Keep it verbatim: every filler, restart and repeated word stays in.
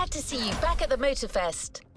Glad to see you back at the Motorfest.